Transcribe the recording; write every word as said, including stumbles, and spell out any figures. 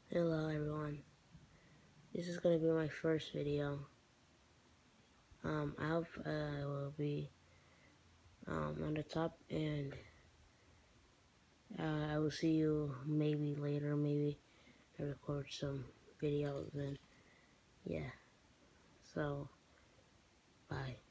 Hello everyone, this is going to be my first video. Um, I hope uh, I will be um, on the top, and uh, I will see you maybe later. Maybe I record some videos, and yeah, so bye.